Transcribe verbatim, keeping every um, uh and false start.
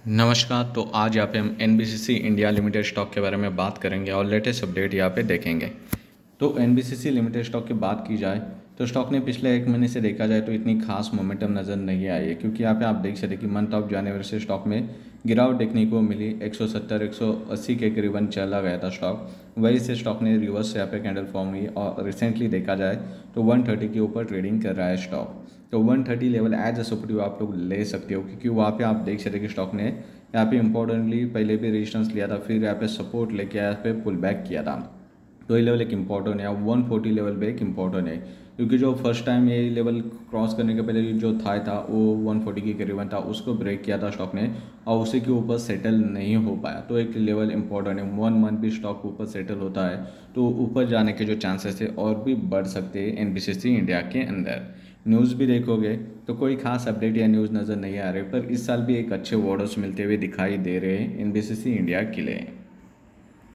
नमस्कार। तो आज यहाँ पे हम N B C C India limited stock के बारे में बात करेंगे और लेटेस्ट अपडेट यहाँ पे देखेंगे। तो N B C C limited stock की बात की जाए तो स्टॉक ने पिछले एक महीने से देखा जाए तो इतनी खास मोमेंटम नज़र नहीं आई है, क्योंकि यहाँ पे आप देख सकते कि मंथ ऑफ जनवरी से स्टॉक में गिरावट देखने को मिली। एक सौ सत्तर एक सौ अस्सी के करीबन चला गया था स्टॉक, वहीं से स्टॉक ने रिवर्स यहाँ पे कैंडल फॉर्म हुई और रिसेंटली देखा जाए तो एक सौ तीस के ऊपर ट्रेडिंग कर रहा है स्टॉक। तो एक सौ तीस लेवल एज अ सपोर्टिव आप लोग ले सकते हो, क्योंकि वहाँ पे आप देख सकते कि स्टॉक ने यहाँ पे इंपॉर्टेंटली पहले भी रेजिस्टेंस लिया था, फिर यहाँ पे सपोर्ट लेके यहाँ पे पुल बैक किया था। तो ये लेवल एक इम्पॉर्टेंट है, अब एक सौ चालीस लेवल पे एक इम्पॉर्टेंट है, क्योंकि जो फर्स्ट टाइम ये लेवल क्रॉस करने के पहले जो था था वो एक सौ चालीस के करीबन था, उसको ब्रेक किया था स्टॉक ने और उसी के ऊपर सेटल नहीं हो पाया। तो एक लेवल इंपॉर्टेंट है, वन मंथ भी स्टॉक ऊपर सेटल होता है तो ऊपर जाने के जो चांसेस है और भी बढ़ सकते हैं N B C C India के अंदर। न्यूज़ भी देखोगे तो कोई खास अपडेट या न्यूज़ नज़र नहीं आ रहे, पर इस साल भी एक अच्छे ऑर्डर्स मिलते हुए दिखाई दे रहे हैं N B C C India के लिए।